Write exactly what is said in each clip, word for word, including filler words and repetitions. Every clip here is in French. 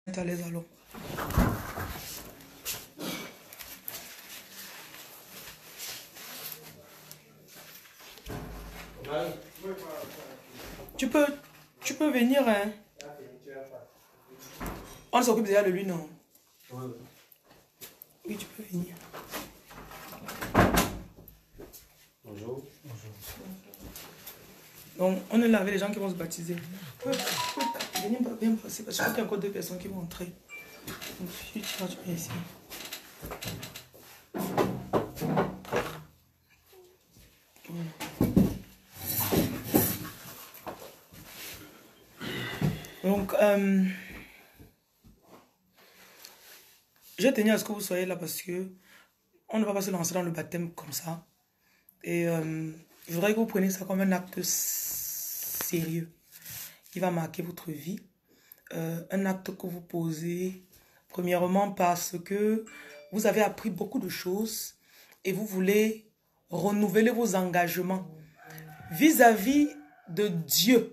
à l'aise alors. Tu peux, tu peux venir, hein. On s'occupe déjà de lui, non? Oui, tu peux venir. Bonjour. Bonjour. Donc, on est là avec les gens qui vont se baptiser. Oui, oui, venez bien passer parce que je crois qu'il y a encore deux personnes qui vont entrer. Donc, tu vas venir ici. Donc, euh, je tenais à ce que vous soyez là parce que on ne va pas se lancer dans le baptême comme ça. Et euh, je voudrais que vous preniez ça comme un acte sérieux qui va marquer votre vie. Euh, un acte que vous posez, premièrement parce que vous avez appris beaucoup de choses et vous voulez renouveler vos engagements vis-à-vis de Dieu,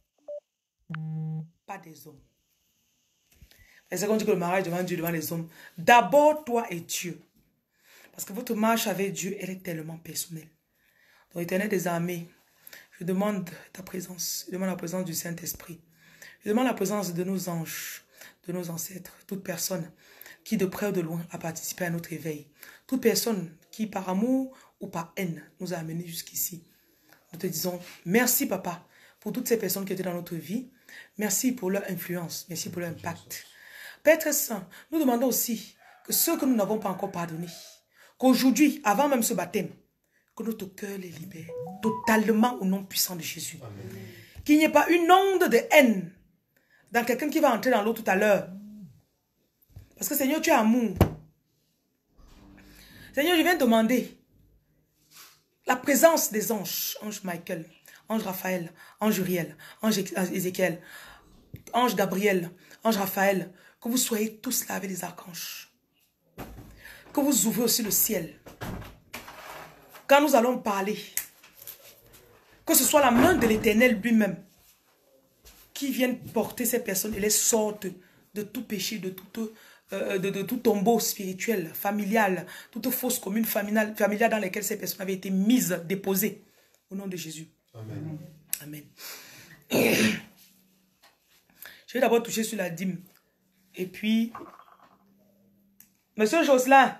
pas des hommes. Et c'est qu'on dit que le mariage devant Dieu, devant les hommes. D'abord, toi et Dieu. Parce que votre marche avec Dieu, elle est tellement personnelle. Donc, Éternel des armées, je demande ta présence. Je demande la présence du Saint-Esprit. Je demande la présence de nos anges, de nos ancêtres, toute personne qui de près ou de loin a participé à notre éveil. Toute personne qui par amour ou par haine nous a amenés jusqu'ici. Nous te disons merci papa pour toutes ces personnes qui étaient dans notre vie. Merci pour leur influence. Merci pour leur impact. Père très saint, nous demandons aussi que ceux que nous n'avons pas encore pardonnés, qu'aujourd'hui, avant même ce baptême, que notre cœur les libère totalement au nom puissant de Jésus. Qu'il n'y ait pas une onde de haine dans quelqu'un qui va entrer dans l'eau tout à l'heure. Parce que Seigneur, tu es amour. Seigneur, je viens demander la présence des anges. Ange Michael, ange Raphaël, ange Uriel, ange Ézéchiel, ange Gabriel, ange Raphaël. Que vous soyez tous là avec les archanges. Que vous ouvrez aussi le ciel. Quand nous allons parler, que ce soit la main de l'Éternel lui-même qui vienne porter ces personnes et les sorte de tout péché, de tout, euh, de, de tout tombeau spirituel, familial, toute fausse commune familiale, familiale dans laquelle ces personnes avaient été mises, déposées. Au nom de Jésus. Amen. Amen. Je vais d'abord toucher sur la dîme. Et puis, Monsieur Jocelyn.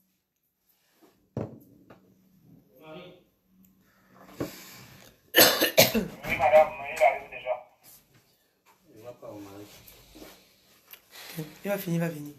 Oui, madame, il arrive déjà. Il va pas au mari. Il va finir, il va venir.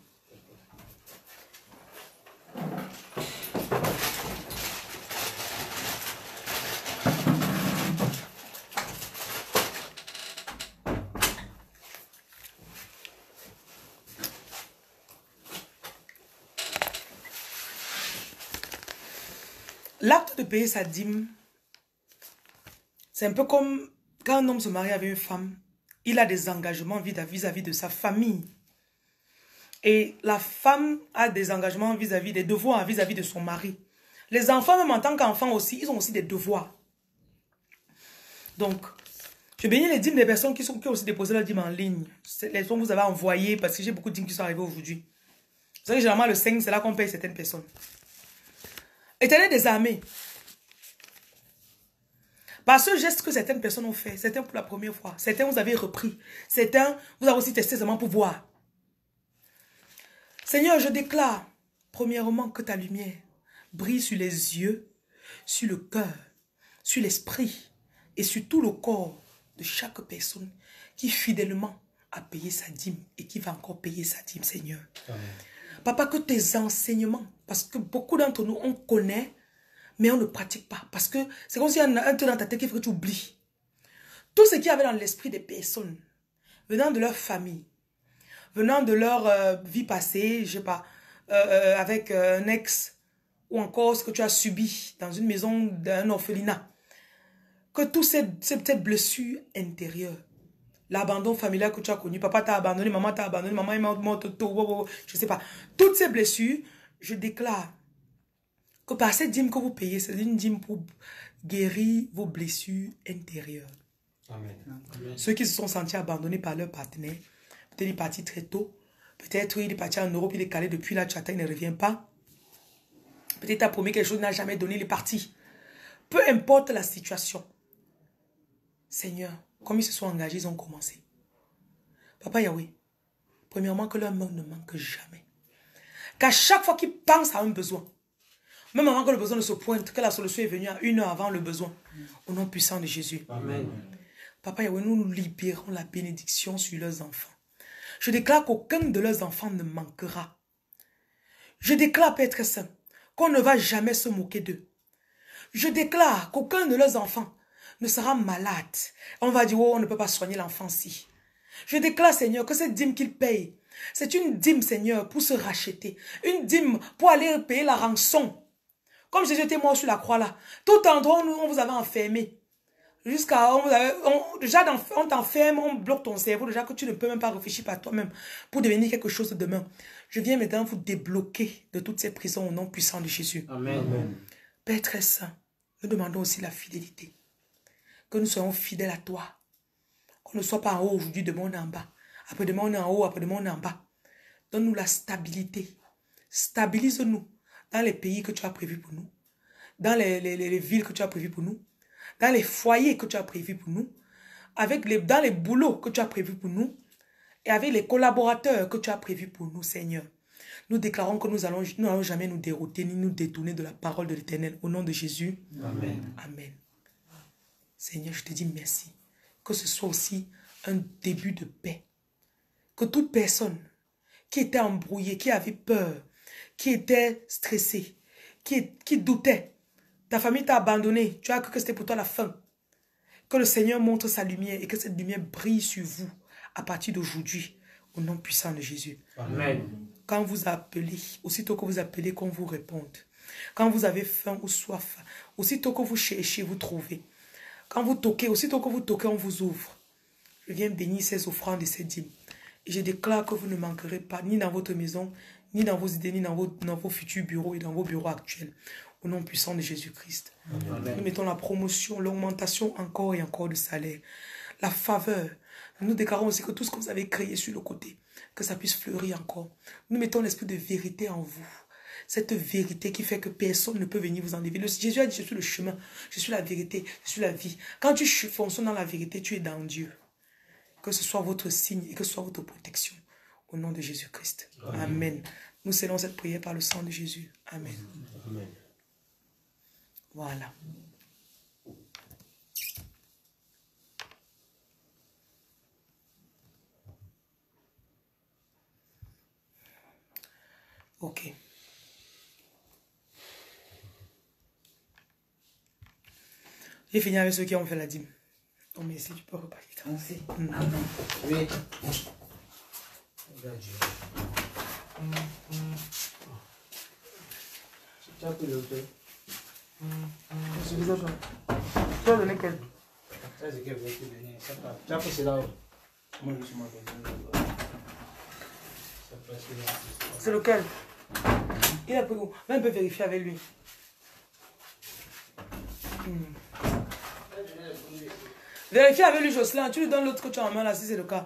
L'acte de payer sa dîme, c'est un peu comme quand un homme se marie avec une femme, il a des engagements vis-à-vis de sa famille. Et la femme a des engagements vis-à-vis des devoirs vis-à-vis de son mari. Les enfants, même en tant qu'enfants aussi, ils ont aussi des devoirs. Donc, je bénis les dîmes des personnes qui, sont, qui ont aussi déposé leur dîme en ligne. Les dons que vous avez envoyés, parce que j'ai beaucoup de dîmes qui sont arrivées aujourd'hui. Vous savez que généralement le cinq, c'est là qu'on paye certaines personnes. Éternel des armées. Par ce geste que certaines personnes ont fait, certains pour la première fois, certains vous avez repris, certains vous avez aussi testé seulement pour voir. Seigneur, je déclare, premièrement, que ta lumière brille sur les yeux, sur le cœur, sur l'esprit et sur tout le corps de chaque personne qui fidèlement a payé sa dîme et qui va encore payer sa dîme, Seigneur. Amen. Papa, que tes enseignements, parce que beaucoup d'entre nous, on connaît, mais on ne pratique pas. Parce que c'est comme s'il y a un, un truc dans ta tête qu'il faut que tu oublies. Tout ce qu'il y avait dans l'esprit des personnes, venant de leur famille, venant de leur euh, vie passée, je sais pas, euh, euh, avec euh, un ex, ou encore ce que tu as subi dans une maison d'un orphelinat, que toutes ces, ces, ces blessures intérieures, l'abandon familial que tu as connu, papa t'a abandonné, maman t'a abandonné, maman est morte, je sais pas. Toutes ces blessures, je déclare que par cette dîme que vous payez, c'est une dîme pour guérir vos blessures intérieures. Amen. Ceux qui se sont sentis abandonnés par leur partenaire, peut-être ils partent très tôt, Peut-être il est parti en Europe, il est calé depuis là, tu attends, il ne revient pas. Peut-être tu as promis quelque chose, il n'a jamais donné, il est parti. Peu importe la situation. Seigneur, comme ils se sont engagés, ils ont commencé. Papa Yahweh, premièrement, que leur main ne manque jamais. Qu'à chaque fois qu'ils pensent à un besoin, même avant que le besoin ne se pointe, que la solution est venue à une heure avant le besoin. Au nom puissant de Jésus. Amen. Papa Yahweh, nous nous libérons la bénédiction sur leurs enfants. Je déclare qu'aucun de leurs enfants ne manquera. Je déclare, Père Saint, qu'on ne va jamais se moquer d'eux. Je déclare qu'aucun de leurs enfants ne sera malade. On va dire, oh, on ne peut pas soigner l'enfant-ci. Je déclare, Seigneur, que cette dîme qu'ils payent, c'est une dîme, Seigneur, pour se racheter. Une dîme pour aller payer la rançon. Comme Jésus était mort sur la croix là. Tout endroit où on vous avait enfermé. Jusqu'à, on, on, déjà, on t'enferme, on bloque ton cerveau, déjà que tu ne peux même pas réfléchir par toi-même pour devenir quelque chose de demain. Je viens maintenant vous débloquer de toutes ces prisons au nom puissant de Jésus. Amen. Père très saint, nous demandons aussi la fidélité. Que nous soyons fidèles à toi. Qu'on ne soit pas en haut aujourd'hui, demain on est en bas. Après-demain on est en haut, après-demain on est en bas. Donne-nous la stabilité. Stabilise-nous dans les pays que tu as prévus pour nous. Dans les, les, les, les villes que tu as prévues pour nous. Dans les foyers que tu as prévus pour nous, avec les, dans les boulots que tu as prévus pour nous, et avec les collaborateurs que tu as prévus pour nous, Seigneur. Nous déclarons que nous allons, nous n'allons jamais nous dérouter, ni nous détourner de la parole de l'Éternel. Au nom de Jésus. Amen. Amen. Seigneur, je te dis merci. Que ce soit aussi un début de paix. Que toute personne qui était embrouillée, qui avait peur, qui était stressée, qui, qui doutait, ta famille t'a abandonné. Tu as cru que c'était pour toi la fin. Que le Seigneur montre sa lumière et que cette lumière brille sur vous à partir d'aujourd'hui. Au nom puissant de Jésus. Amen. Quand vous appelez, aussitôt que vous appelez, qu'on vous réponde. Quand vous avez faim ou soif, aussitôt que vous cherchez, vous trouvez. Quand vous toquez, aussitôt que vous toquez, on vous ouvre. Je viens bénir ces offrandes et ces dîmes. Et je déclare que vous ne manquerez pas, ni dans votre maison, ni dans vos idées, ni dans vos, dans vos futurs bureaux et dans vos bureaux actuels. Au nom puissant de Jésus-Christ. Nous mettons la promotion, l'augmentation encore et encore de salaire. La faveur. Nous déclarons aussi que tout ce que vous avez créé sur le côté, que ça puisse fleurir encore. Nous mettons l'esprit de vérité en vous. Cette vérité qui fait que personne ne peut venir vous enlever. Jésus a dit, je suis le chemin, je suis la vérité, je suis la vie. Quand tu fonctionnes dans la vérité, tu es dans Dieu. Que ce soit votre signe et que ce soit votre protection. Au nom de Jésus-Christ. Amen. Amen. Nous scellons cette prière par le sang de Jésus. Amen. Amen. Voilà. Ok. J'ai fini avec ceux qui ont fait la dîme. Non, mais si tu peux repartir. Merci. Mm. Amen. Oui. Regarde Dieu. Tu as pris le thé? C'est bizarre, ça. Tu as donné quel? Ça, c'est qu'elle veut te donner. Tu as pris cela où? Moi, je suis moi. C'est lequel? Il a pris où? Même on peut vérifier avec lui. Hmm. Vérifie avec lui, Jocelyn. Tu lui donnes l'autre que tu as en main là, si c'est le cas.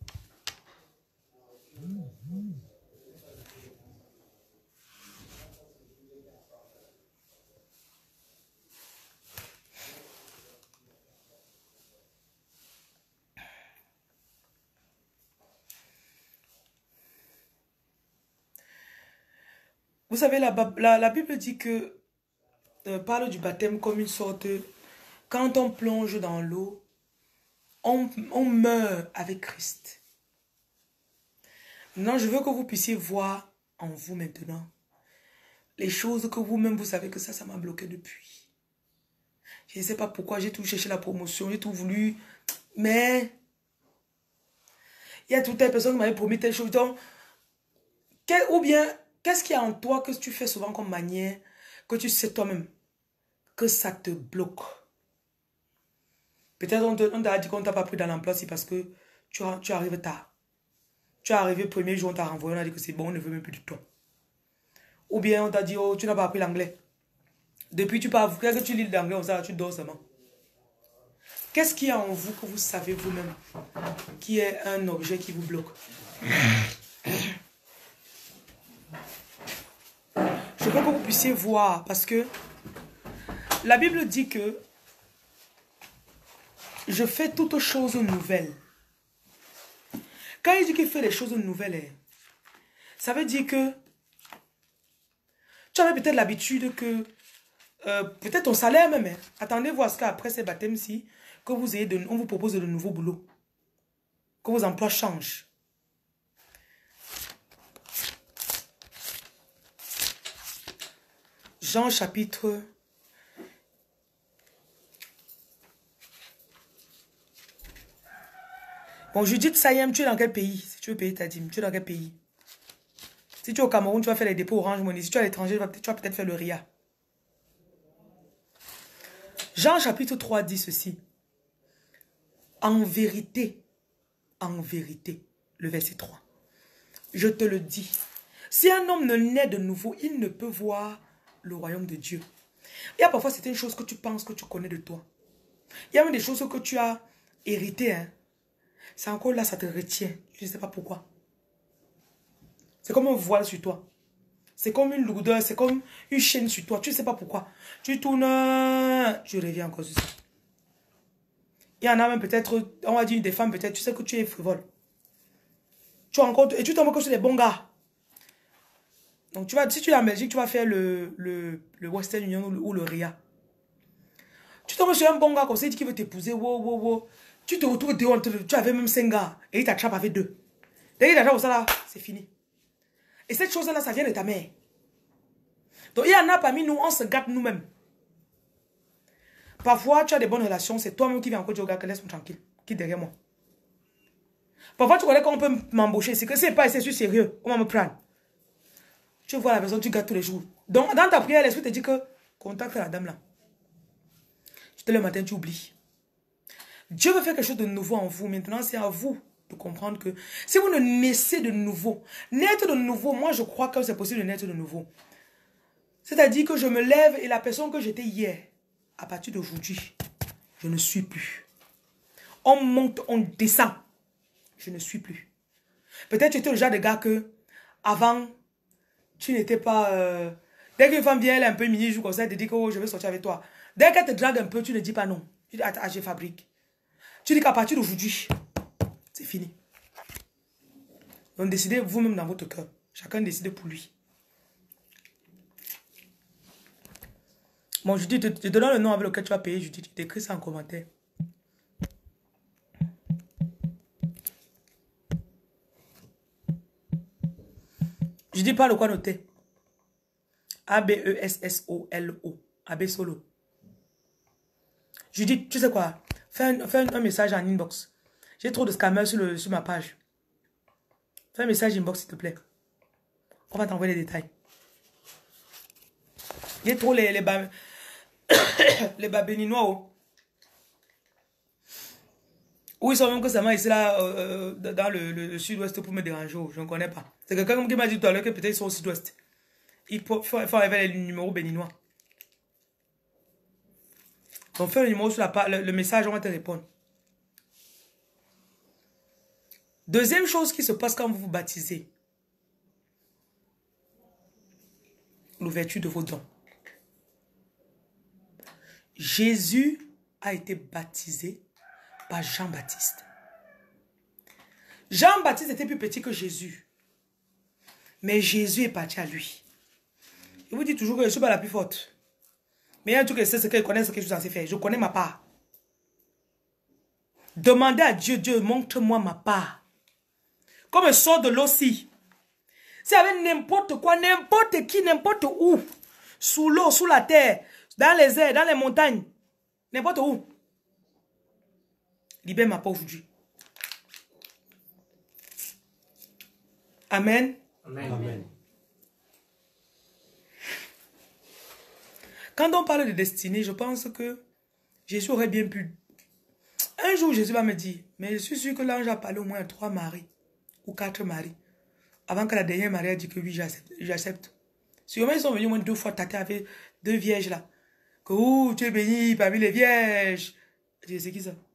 Vous savez, la, la, la Bible dit que, euh, parle du baptême comme une sorte, quand on plonge dans l'eau, on, on meurt avec Christ. Maintenant, je veux que vous puissiez voir en vous maintenant les choses que vous-même, vous savez que ça, ça m'a bloqué depuis. Je ne sais pas pourquoi, j'ai tout cherché la promotion, j'ai tout voulu, mais il y a toute telle personne qui m'avait promis telle chose. Donc, quel, ou bien, qu'est-ce qu'il y a en toi que tu fais souvent comme manière, que tu sais toi-même, que ça te bloque? Peut-être on t'a dit qu'on ne t'a pas pris dans l'emploi, c'est parce que tu, tu arrives tard. Tu es arrivé le premier jour, on t'a renvoyé, on a dit que c'est bon, on ne veut même plus de toi. Ou bien on t'a dit, oh, tu n'as pas appris l'anglais. Depuis, tu parles, que tu lis l'anglais, on sait, tu dors seulement. Qu'est-ce qu'il y a en vous que vous savez vous-même, qui est un objet qui vous bloque? veux que vous puissiez voir, parce que la Bible dit que je fais toutes choses nouvelles. Quand il dit qu'il fait les choses nouvelles, ça veut dire que tu avais peut-être l'habitude que, euh, peut-être ton salaire même, hein. Attendez voir ce qu'après ces baptêmes-ci, que vous ayez de, on vous propose de nouveaux boulots, que vos emplois changent. Jean chapitre Bon, Judith Sayem, tu es dans quel pays? Si tu veux payer ta dîme, tu es dans quel pays? Si tu es au Cameroun, tu vas faire les dépôts Orange Money. Si tu es à l'étranger, tu vas peut-être peut faire le R I A. Jean chapitre trois dit ceci. En vérité, en vérité, le verset trois. Je te le dis. Si un homme ne naît de nouveau, il ne peut voir le royaume de Dieu. Il y a parfois certaines choses que tu penses que tu connais de toi. Il y a même des choses que tu as héritées, hein. C'est encore là, ça te retient. Je ne sais pas pourquoi. C'est comme un voile sur toi. C'est comme une lourdeur, c'est comme une chaîne sur toi. Tu ne sais pas pourquoi. Tu tournes, tu reviens encore sur ça. Il y en a même peut-être, on va dire des femmes peut-être, tu sais que tu es frivole. Tu rencontres, et tu tombes sur des bons gars. Donc tu vas, si tu es en Belgique, tu vas faire le, le, le Western Union ou le, ou le R I A. Tu tombes sur un bon gars comme ça, il dit qu'il veut t'épouser, wow, wow, wow. Tu te retrouves dehors, tu avais même cinq gars, et il t'attrape avec deux. Dès qu'il t'attrape ça là, c'est fini. Et cette chose-là, ça vient de ta mère. Donc il y en a parmi nous, on se gâte nous-mêmes. Parfois, tu as des bonnes relations, c'est toi-même qui viens encore dire au gars que laisse-moi tranquille, quitte derrière moi. Parfois, tu connais qu'on peut m'embaucher, c'est que c'est pas assez sérieux, on va me prendre. Tu vois la personne, tu gâtes tous les jours. Donc, dans ta prière, l'esprit te dit que contacte la dame là. Tu te lèves le matin, tu oublies. Dieu veut faire quelque chose de nouveau en vous. Maintenant, c'est à vous de comprendre que si vous ne naissez de nouveau, naître de nouveau, moi je crois que c'est possible de naître de nouveau. C'est-à-dire que je me lève et la personne que j'étais hier, à partir d'aujourd'hui, je ne suis plus. On monte, on descend. Je ne suis plus. Peut-être tu étais le genre de gars que, avant, tu n'étais pas... Euh, dès qu'une femme vient, elle est un peu mini, joue comme ça, elle te dit que oh, je vais sortir avec toi. Dès qu'elle te drague un peu, tu ne dis pas non. Tu dis, ah, je fabrique. Tu dis qu'à partir d'aujourd'hui, c'est fini. Donc décidez vous-même dans votre cœur. Chacun décide pour lui. Bon, je dis, je te donne le nom avec lequel tu vas payer. Je dis, tu t'écris ça en commentaire. Je dis pas le quoi noter. A B E S S O L O. A B Solo. Je dis, tu sais quoi? Fais un, fais un, un message en inbox. J'ai trop de scammers sur, le, sur ma page. Fais un message inbox, s'il te plaît. On va t'envoyer les détails. Il y a trop les, les, bas, les bas béninois. Oh. Où ils sont même que ça m'a ici là, euh, dans le, le, le sud-ouest pour me déranger. Oh. Je ne connais pas. C'est quelqu'un qui m'a dit tout à l'heure que peut-être ils sont au sud-ouest. Il faut, faut, faut arriver les numéros béninois. Donc fais le numéro sur la le, le message, on va te répondre. Deuxième chose qui se passe quand vous vous baptisez. L'ouverture de vos dons. Jésus a été baptisé par Jean-Baptiste. Jean-Baptiste était plus petit que Jésus. Mais Jésus est parti à lui. Il vous dit toujours que je ne suis pas la plus forte. Mais il y a un truc que c'est ce que je connais, ce que je suis censé faire. Je connais ma part. Demandez à Dieu, Dieu, montre-moi ma part. Comme un sort de l'eau si. C'est avec n'importe quoi, n'importe qui, n'importe où. Sous l'eau, sous la terre, dans les airs, dans les montagnes. N'importe où. Libère ma part aujourd'hui. Amen. Amen. Amen. Quand on parle de destinée, je pense que Jésus aurait bien pu. Un jour, Jésus va me dire, mais je suis sûr que l'ange a parlé au moins à trois maris ou quatre maris. Avant que la dernière Marie ait dit que oui, j'accepte. Sûrement, ils sont venus au moins deux fois tâter avec deux vierges là. Que ouh, tu es béni parmi les vierges. Je dis, c'est qui ça?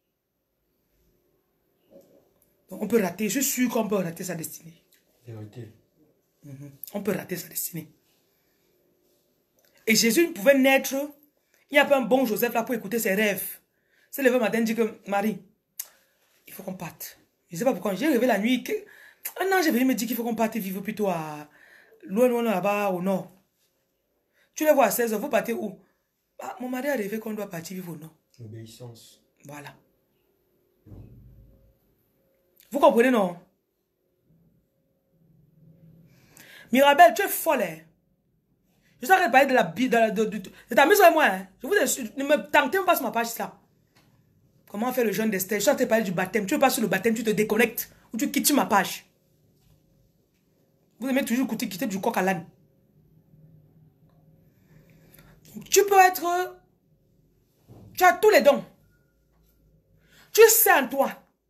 Donc, on peut rater. Je suis sûr qu'on peut rater sa destinée. Vérité. Mm-hmm. On peut rater sa destinée. Et Jésus pouvait naître. Il n'y a pas un bon Joseph là pour écouter ses rêves. C'est levé le matin, dit que Marie, il faut qu'on parte. Je ne sais pas pourquoi. J'ai rêvé la nuit. Que... Un ange est venu me dire qu'il faut qu'on parte vivre plutôt à loin, loin là-bas au nord. Tu les vois à seize heures, vous partez où? Ah, mon mari a rêvé qu'on doit partir vivre au nord. Obéissance. Voilà. Vous comprenez, non? Mirabel, tu es folle, hein? Je sais parler de la Bible, de, de, de, de, de ta maison et moi, hein? Je vous assure, ne me tentez pas sur ma page, là. Comment faire le jeûne d'Esther? Je suis en train de parler du baptême. Tu veux pas sur le baptême, tu te déconnectes. Ou tu quittes ma page. Vous aimez toujours quitter, quitter du coq à l'âne. Tu peux être... Tu as tous les dons. Tu sais en toi.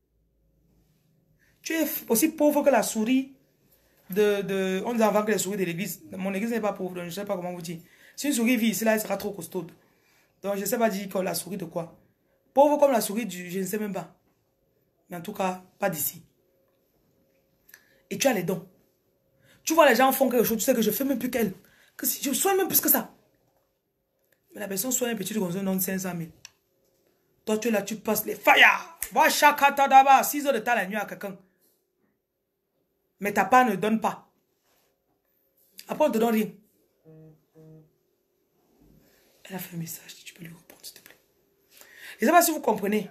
Tu es aussi pauvre que la souris de... de on nous a inventé les souris de l'église. Mon église n'est pas pauvre, donc je ne sais pas comment vous dire. Si une souris vit ici, là, elle sera trop costaud. Donc je ne sais pas dire que la souris de quoi. Pauvre comme la souris du... Je ne sais même pas. Mais en tout cas, pas d'ici. Et tu as les dons. Tu vois, les gens font quelque chose, tu sais que je fais même plus qu'elle. Que si je soigne même plus que ça. Mais la personne soigne un petit comme ça, non, cinq cent mille. Toi, tu es là, tu passes les fire. Va chakata d'abord, six heures de temps la nuit à quelqu'un. Mais ta part ne donne pas. Après, on ne te donne rien. Elle a fait un message, tu peux lui répondre, s'il te plaît. Je ne sais pas si vous comprenez.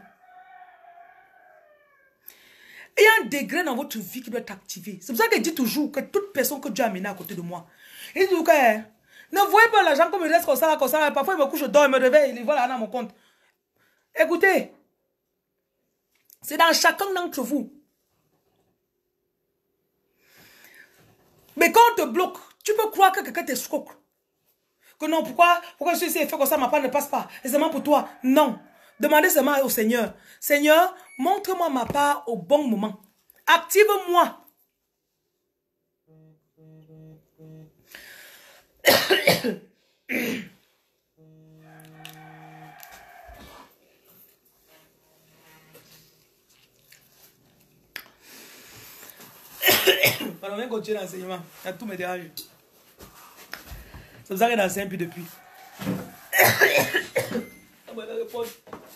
Il y a un degré dans votre vie qui doit être activé. C'est pour ça que je dis toujours que toute personne que Dieu a amenée à côté de moi, il dit toujours que ne voyez pas l'argent comme il reste comme ça, comme ça. Parfois, il me couche, je dors, il me réveille, il voit là dans mon compte. Écoutez, c'est dans chacun d'entre vous. Mais quand on te bloque, tu peux croire que quelqu'un t'escroque. Que non, pourquoi, pourquoi je suis fait comme ça, ma part ne passe pas. Et seulement pour toi. Non. Demandez seulement au Seigneur. Seigneur, montre-moi ma part au bon moment. Active-moi. On vient continuer l'enseignement. Il y a tout mes dérange. C'est pour ça qu'il enseigne plus depuis. On va répondre.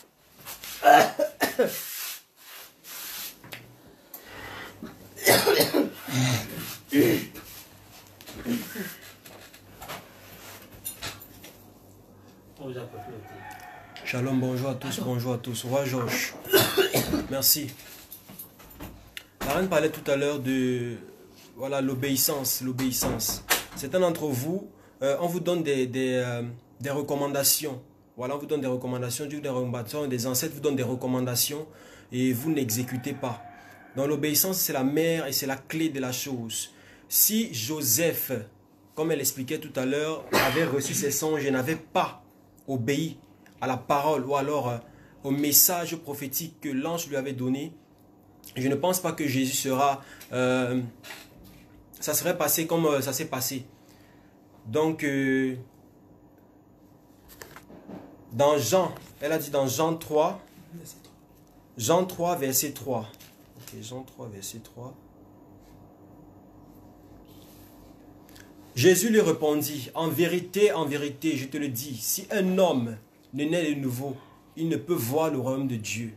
Shalom, bonjour à tous, bonjour à tous. Roi Georges, merci. La reine parlait tout à l'heure de voilà l'obéissance, l'obéissance. Certains d'entre vous, euh, on vous donne des, des, euh, des recommandations. Voilà, on vous donne des recommandations, Dieu des recommandations, des ancêtres vous donnent des recommandations et vous n'exécutez pas. Donc l'obéissance, c'est la mère et c'est la clé de la chose. Si Joseph, comme elle expliquait tout à l'heure, avait reçu ses songes et n'avait pas obéi à la parole ou alors euh, au message prophétique que l'ange lui avait donné, je ne pense pas que Jésus sera... Euh, ça serait passé comme euh, ça s'est passé. Donc, euh, dans Jean, elle a dit dans Jean trois, Jean trois, verset trois. Ok, Jean trois, verset trois. Jésus lui répondit, en vérité, en vérité, je te le dis, si un homme ne naît de nouveau, il ne peut voir le royaume de Dieu.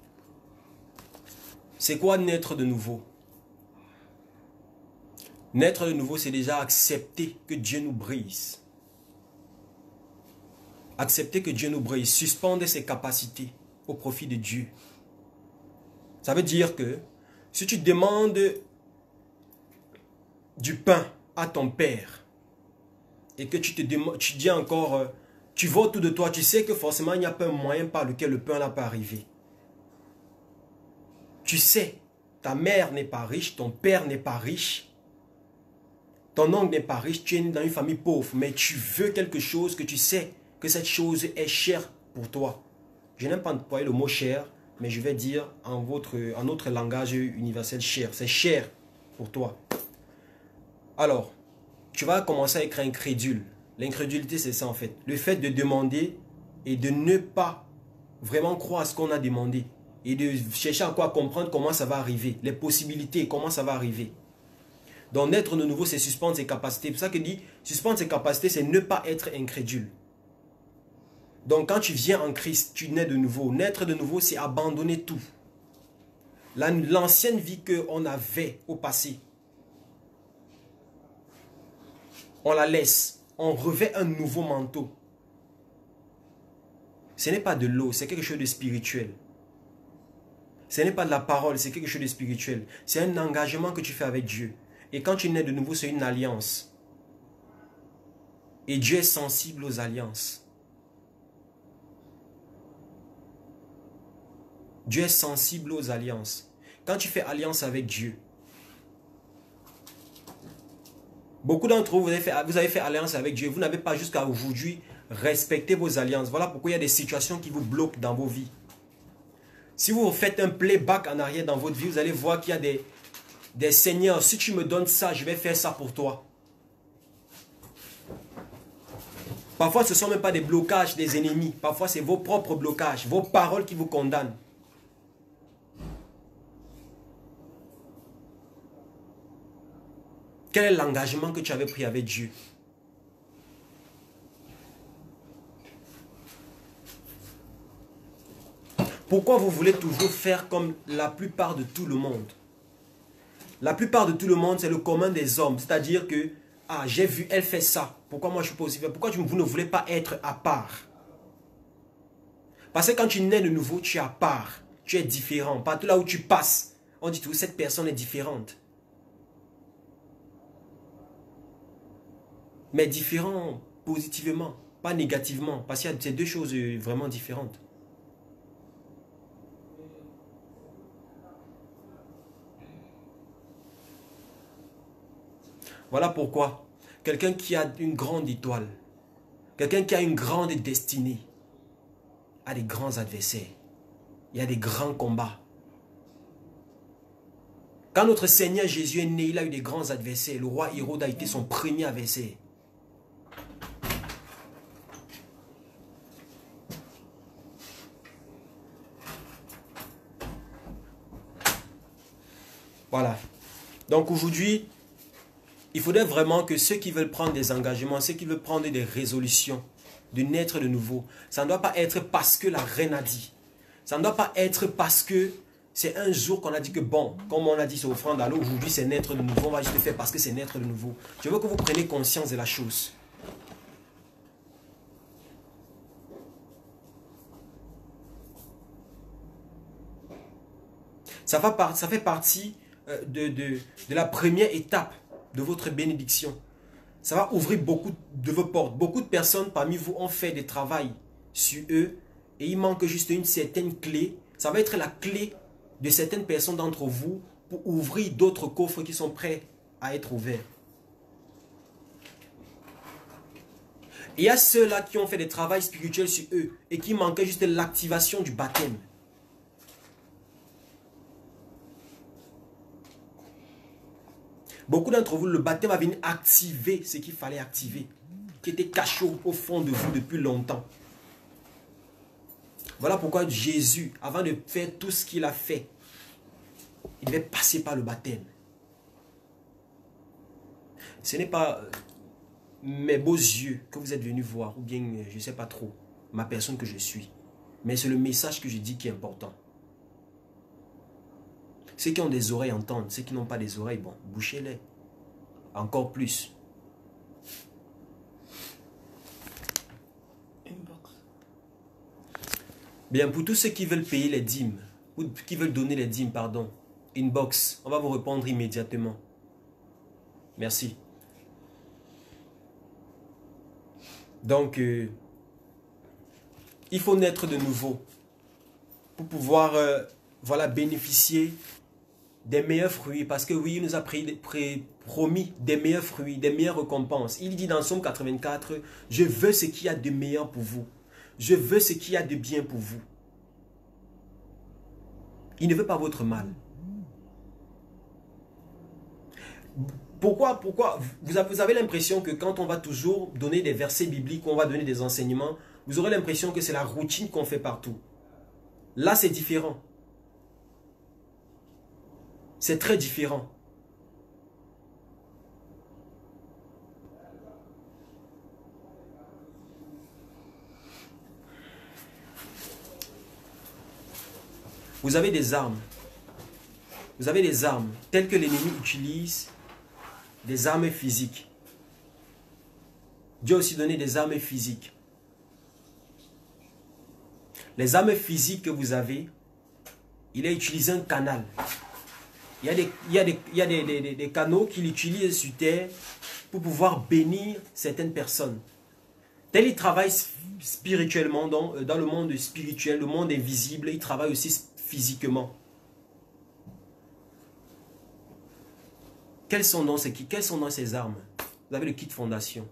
C'est quoi naître de nouveau? Naître de nouveau, c'est déjà accepter que Dieu nous brise. Accepter que Dieu nous brise, suspendre ses capacités au profit de Dieu. Ça veut dire que si tu demandes du pain à ton père et que tu te demandes, tu dis encore, tu vois autour de toi, tu sais que forcément il n'y a pas un moyen par lequel le pain n'a pas arrivé. Tu sais, ta mère n'est pas riche, ton père n'est pas riche, ton oncle n'est pas riche, tu es dans une famille pauvre, mais tu veux quelque chose que tu sais que cette chose est chère pour toi. Je n'aime pas employer le mot cher, mais je vais dire en, votre, en notre langage universel cher. C'est cher pour toi. Alors, tu vas commencer à être incrédule. L'incrédulité, c'est ça en fait. Le fait de demander et de ne pas vraiment croire à ce qu'on a demandé. Et de chercher à quoi comprendre comment ça va arriver. Les possibilités, comment ça va arriver. Donc naître de nouveau, c'est suspendre ses capacités. C'est pour ça que dit, suspendre ses capacités, c'est ne pas être incrédule. Donc quand tu viens en Christ, tu nais de nouveau. Naître de nouveau, c'est abandonner tout. L'ancienne vie qu'on avait au passé, on la laisse. On revêt un nouveau manteau. Ce n'est pas de l'eau, c'est quelque chose de spirituel. Ce n'est pas de la parole, c'est quelque chose de spirituel. C'est un engagement que tu fais avec Dieu. Et quand tu nais de nouveau, c'est une alliance. Et Dieu est sensible aux alliances. Dieu est sensible aux alliances. Quand tu fais alliance avec Dieu, beaucoup d'entre vous, vous avez, fait, vous avez fait alliance avec Dieu. Vous n'avez pas jusqu'à aujourd'hui respecté vos alliances. Voilà pourquoi il y a des situations qui vous bloquent dans vos vies. Si vous faites un playback en arrière dans votre vie, vous allez voir qu'il y a des, des seigneurs. Si tu me donnes ça, je vais faire ça pour toi. Parfois, ce ne sont même pas des blocages des ennemis. Parfois, c'est vos propres blocages, vos paroles qui vous condamnent. Quel est l'engagement que tu avais pris avec Dieu? Pourquoi vous voulez toujours faire comme la plupart de tout le monde? La plupart de tout le monde, c'est le commun des hommes. C'est-à-dire que, ah, j'ai vu, elle fait ça. Pourquoi moi je suis pas aussi fait? Pourquoi vous ne voulez pas être à part? Parce que quand tu nais de nouveau, tu es à part. Tu es différent. Partout là où tu passes, on dit tout, cette personne est différente. Mais différent positivement, pas négativement. Parce qu'il y a ces deux choses vraiment différentes. Voilà pourquoi quelqu'un qui a une grande étoile, quelqu'un qui a une grande destinée, a des grands adversaires. Il y a des grands combats. Quand notre Seigneur Jésus est né, il a eu des grands adversaires. Le roi Hérode a été son premier adversaire. Voilà. Donc aujourd'hui, il faudrait vraiment que ceux qui veulent prendre des engagements, ceux qui veulent prendre des résolutions, de naître de nouveau, ça ne doit pas être parce que la reine a dit. Ça ne doit pas être parce que c'est un jour qu'on a dit que bon, comme on a dit sur offrande, alors aujourd'hui c'est naître de nouveau, on va juste le faire parce que c'est naître de nouveau. Je veux que vous preniez conscience de la chose. Ça, va par, ça fait partie de, de, de la première étape de votre bénédiction. Ça va ouvrir beaucoup de vos portes. Beaucoup de personnes parmi vous ont fait des travaux sur eux et il manque juste une certaine clé. Ça va être la clé de certaines personnes d'entre vous pour ouvrir d'autres coffres qui sont prêts à être ouverts. Il y a ceux-là qui ont fait des travaux spirituels sur eux et qui manquaient juste l'activation du baptême. Beaucoup d'entre vous, le baptême va venir activer ce qu'il fallait activer, qui était caché au fond de vous depuis longtemps. Voilà pourquoi Jésus, avant de faire tout ce qu'il a fait, il devait passer par le baptême. Ce n'est pas mes beaux yeux que vous êtes venus voir, ou bien, je ne sais pas trop, ma personne que je suis. Mais c'est le message que je dis qui est important. Ceux qui ont des oreilles entendent, ceux qui n'ont pas des oreilles, bon, bouchez-les. Encore plus. Inbox. Bien, pour tous ceux qui veulent payer les dîmes, ou qui veulent donner les dîmes, pardon, inbox, on va vous répondre immédiatement. Merci. Donc, euh, il faut naître de nouveau pour pouvoir euh, voilà, bénéficier des meilleurs fruits, parce que oui, il nous a pris, pris, promis des meilleurs fruits, des meilleures récompenses. Il dit dans Somme quatre-vingt-quatre, je veux ce qu'il y a de meilleur pour vous. Je veux ce qu'il y a de bien pour vous. Il ne veut pas votre mal. Pourquoi, pourquoi vous avez, vous avez l'impression que quand on va toujours donner des versets bibliques, on va donner des enseignements, vous aurez l'impression que c'est la routine qu'on fait partout. Là, c'est différent. C'est très différent. Vous avez des armes. Vous avez des armes telles que l'ennemi utilise, des armes physiques. Dieu a aussi donné des armes physiques. Les armes physiques que vous avez, il a utilisé un canal. Il y a des, il y a des, il y a des, des, des canaux qu'il utilise sur terre pour pouvoir bénir certaines personnes. Tel il travaille spirituellement dans, dans le monde spirituel, le monde invisible, il travaille aussi physiquement. Quelles sont donc ces, quelles sont donc ces armes? Vous avez le kit fondation.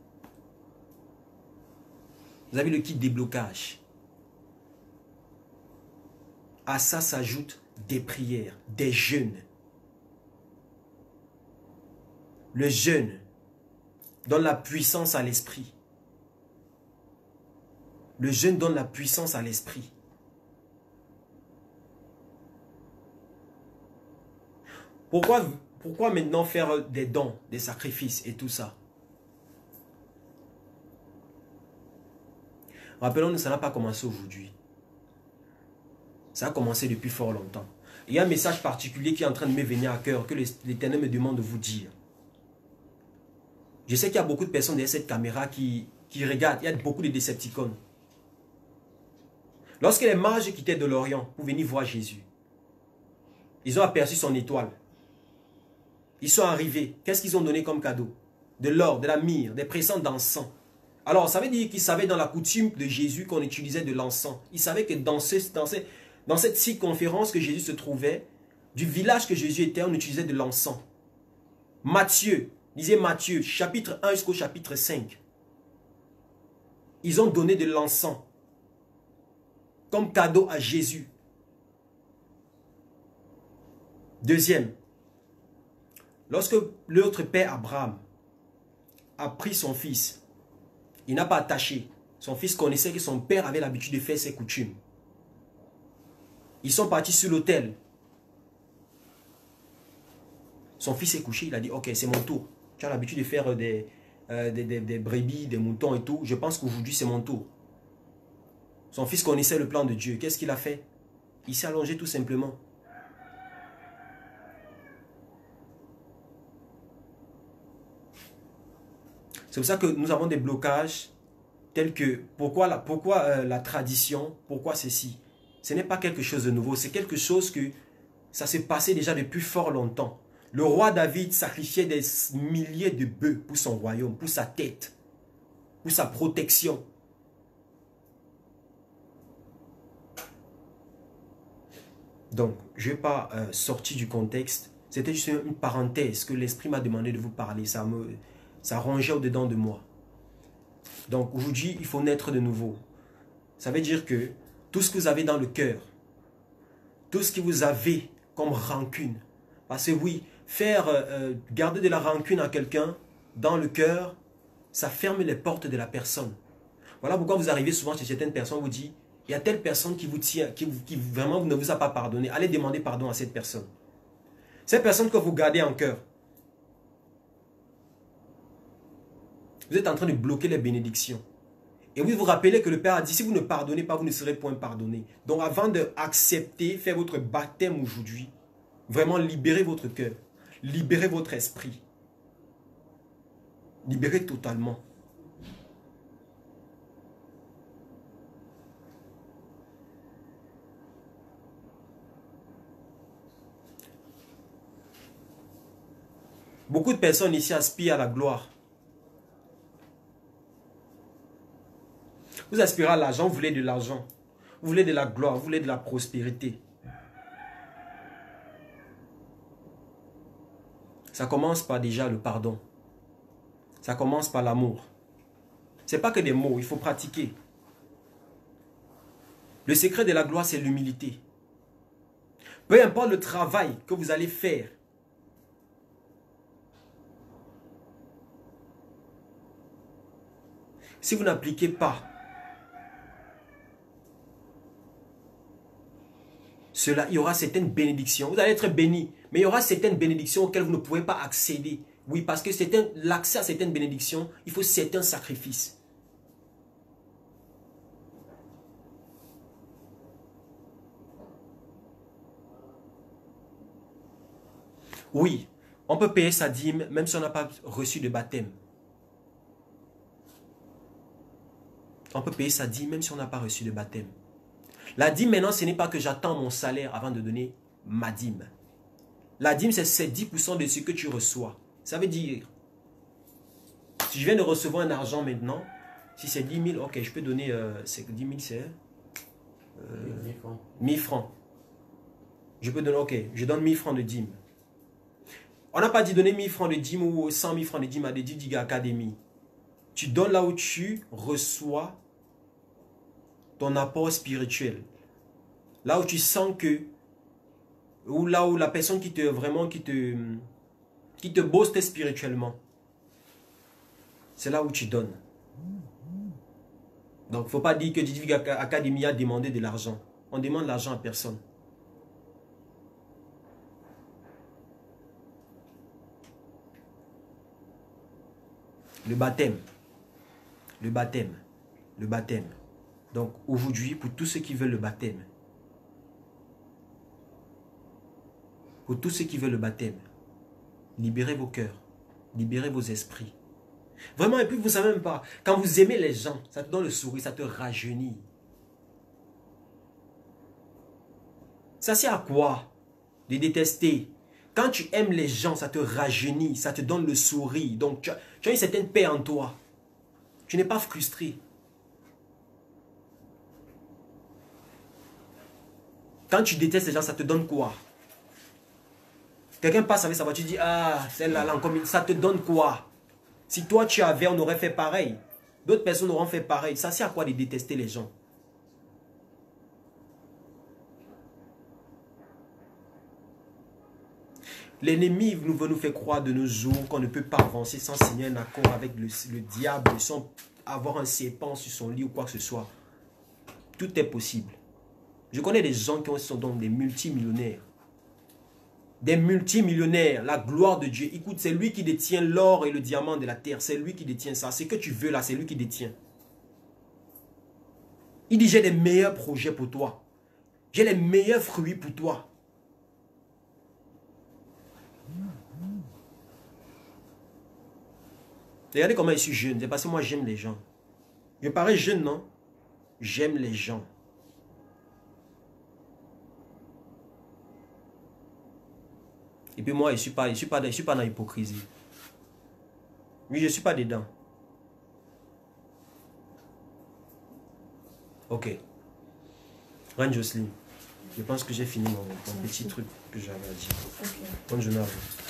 Vous avez le kit déblocage. À ça s'ajoutent des prières, des jeûnes. Le jeûne donne la puissance à l'esprit. Le jeûne donne la puissance à l'esprit. Pourquoi, pourquoi maintenant faire des dons, des sacrifices et tout ça? Rappelons-nous, ça n'a pas commencé aujourd'hui. Ça a commencé depuis fort longtemps. Il y a un message particulier qui est en train de me venir à cœur, que l'Éternel me demande de vous dire. Je sais qu'il y a beaucoup de personnes derrière cette caméra qui, qui regardent. Il y a beaucoup de Décepticons. Lorsque les mages quittaient de l'Orient pour venir voir Jésus, ils ont aperçu son étoile. Ils sont arrivés. Qu'est-ce qu'ils ont donné comme cadeau? De l'or, de la myrrhe, des présents d'encens. Alors, ça veut dire qu'ils savaient dans la coutume de Jésus qu'on utilisait de l'encens. Ils savaient que dans, ce, dans, ce, dans cette circonférence que Jésus se trouvait, du village que Jésus était, on utilisait de l'encens. Matthieu, lisez Matthieu, chapitre un jusqu'au chapitre cinq. Ils ont donné de l'encens comme cadeau à Jésus. Deuxième, lorsque l'autre père Abraham a pris son fils, il n'a pas attaché. Son fils connaissait que son père avait l'habitude de faire ses coutumes. Ils sont partis sur l'autel. Son fils est couché, il a dit, ok, c'est mon tour. Tu as l'habitude de faire des, euh, des, des, des brebis, des moutons et tout. Je pense qu'aujourd'hui, c'est mon tour. Son fils connaissait le plan de Dieu. Qu'est-ce qu'il a fait? Il s'est allongé tout simplement. C'est pour ça que nous avons des blocages tels que pourquoi la, pourquoi, euh, la tradition, pourquoi ceci. Ce n'est pas quelque chose de nouveau, c'est quelque chose que ça s'est passé déjà depuis fort longtemps. Le roi David sacrifiait des milliers de bœufs pour son royaume, pour sa tête, pour sa protection. Donc, je n'ai pas euh, sorti du contexte. C'était juste une parenthèse que l'Esprit m'a demandé de vous parler. Ça me, ça rongeait au-dedans de moi. Donc, aujourd'hui, il faut naître de nouveau. Ça veut dire que tout ce que vous avez dans le cœur, tout ce que vous avez comme rancune, parce que oui, faire euh, garder de la rancune à quelqu'un dans le cœur, ça ferme les portes de la personne. Voilà pourquoi vous arrivez souvent chez certaines personnes, vous dites, il y a telle personne qui vous tient, qui, qui vraiment ne vous a pas pardonné. Allez demander pardon à cette personne. Cette personne que vous gardez en cœur, vous êtes en train de bloquer les bénédictions. Et vous vous rappelez que le Père a dit, si vous ne pardonnez pas, vous ne serez point pardonné. Donc avant d'accepter, faire votre baptême aujourd'hui, vraiment libérez votre cœur, libérez votre esprit. Libérez totalement. Beaucoup de personnes ici aspirent à la gloire. Vous aspirez à l'argent, vous voulez de l'argent. Vous voulez de la gloire, vous voulez de la prospérité. Ça commence par déjà le pardon. Ça commence par l'amour. Ce n'est pas que des mots, il faut pratiquer. Le secret de la gloire, c'est l'humilité. Peu importe le travail que vous allez faire, si vous n'appliquez pas cela, il y aura certaines bénédictions. Vous allez être bénis, mais il y aura certaines bénédictions auxquelles vous ne pouvez pas accéder. Oui, parce que l'accès à certaines bénédictions, il faut certains sacrifices. Oui, on peut payer sa dîme même si on n'a pas reçu de baptême. On peut payer sa dîme même si on n'a pas reçu de baptême. La dîme maintenant, ce n'est pas que j'attends mon salaire avant de donner ma dîme. La dîme, c'est dix pour cent de ce que tu reçois. Ça veut dire, si je viens de recevoir un argent maintenant, si c'est dix mille, ok, je peux donner, euh, dix mille c'est euh, mille francs. Je peux donner, ok, je donne mille francs de dîme. On n'a pas dit donner mille francs de dîme ou cent mille francs de dîme à des Didiga Academy. Tu donnes là où tu reçois ton apport spirituel. Là où tu sens que, ou là où la personne qui te, vraiment, qui te, qui te boste spirituellement, c'est là où tu donnes. Donc, il ne faut pas dire que Didiga Academy a demandé de l'argent. On demande l'argent à personne. Le baptême. Le baptême. Le baptême. Donc, aujourd'hui, pour tous ceux qui veulent le baptême, pour tous ceux qui veulent le baptême, libérez vos cœurs, libérez vos esprits. Vraiment, et puis vous ne savez même pas, quand vous aimez les gens, ça te donne le sourire, ça te rajeunit. Ça sert à quoi de détester? Quand tu aimes les gens, ça te rajeunit, ça te donne le sourire. Donc, tu as, tu as une certaine paix en toi. Tu n'es pas frustré. Quand tu détestes les gens, ça te donne quoi? Quelqu'un passe avec sa voiture, tu dis, ah, celle-là, ça te donne quoi? Si toi tu avais, on aurait fait pareil. D'autres personnes auront fait pareil. Ça sert à quoi de détester les gens? L'ennemi nous veut nous faire croire de nos jours qu'on ne peut pas avancer sans signer un accord avec le, le diable, sans avoir un serpent sur son lit ou quoi que ce soit. Tout est possible. Je connais des gens qui sont donc des multimillionnaires. Des multimillionnaires, la gloire de Dieu. Écoute, c'est lui qui détient l'or et le diamant de la terre. C'est lui qui détient ça. Ce que tu veux là, c'est lui qui détient. Il dit, j'ai les meilleurs projets pour toi. J'ai les meilleurs fruits pour toi. Regardez comment je suis jeune. C'est parce que moi, j'aime les gens. Je parais jeune, non? J'aime les gens. Et puis moi, je ne suis pas, je suis pas, je suis pas dans l'hypocrisie. Oui, je ne suis pas dedans. Ok. Reine Jocelyne, je pense que j'ai fini mon, mon petit truc que j'avais à dire. Okay. Bonne journée à vous.